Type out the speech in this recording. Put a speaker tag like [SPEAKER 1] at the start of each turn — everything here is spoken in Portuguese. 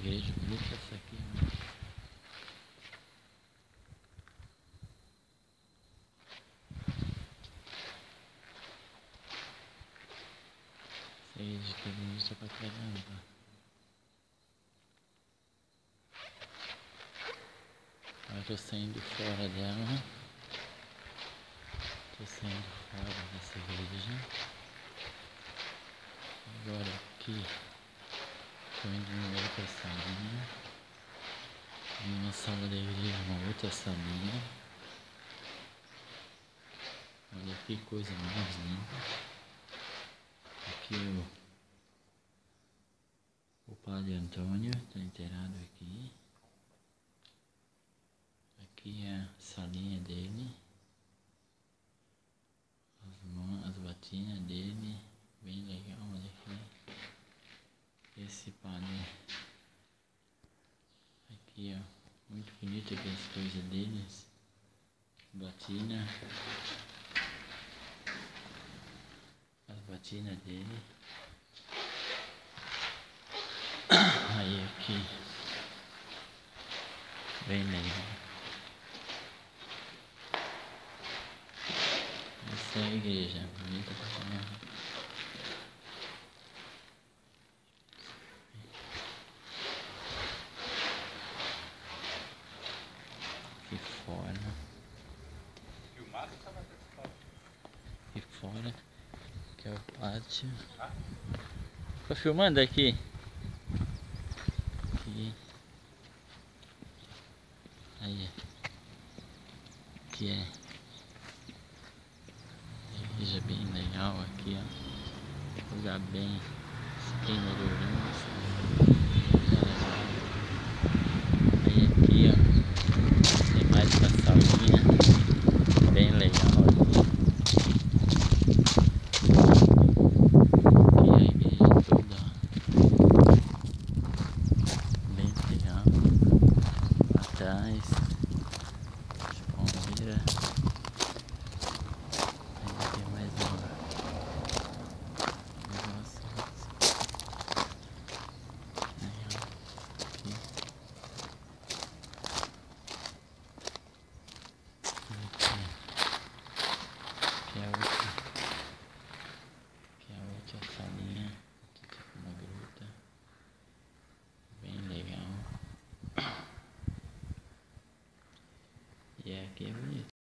[SPEAKER 1] igreja bonita essa aqui, né? Essa igreja aqui é bonita pra caramba. Agora eu tô saindo fora dela. Tô saindo fora dessa igreja. Agora aqui tô indo em outra salinha. Em uma sala da igreja, uma outra salinha. Olha que coisa mais linda. Aqui o Padre Antônio está enterrado aqui. Aqui é a salinha dele. As batinhas dele. Bem legal, olha aqui. Esse padre. Aqui, ó. Muito bonito aqui as coisas deles. Batina. As batinas dele. Aí aqui. Bem legal. Essa é a igreja. Bonita pra caramba. Aqui fora. Aqui fora. Que é o pátio. Tô filmando aqui. Aqui. Aí. Aqui é. Igreja bem legal aqui, ó. Lugar bem melhorando. Aí aqui, ó. Tem mais uma salinha. Bem legal aqui. Aqui é a igreja toda, ó. Bem legal. Atrás. Palmeira. Aí tem mais uma. Negócio. Aí, ó. Aqui. Aqui é a outra salinha. Aqui tipo uma gruta. Bem legal. E aqui é bonito.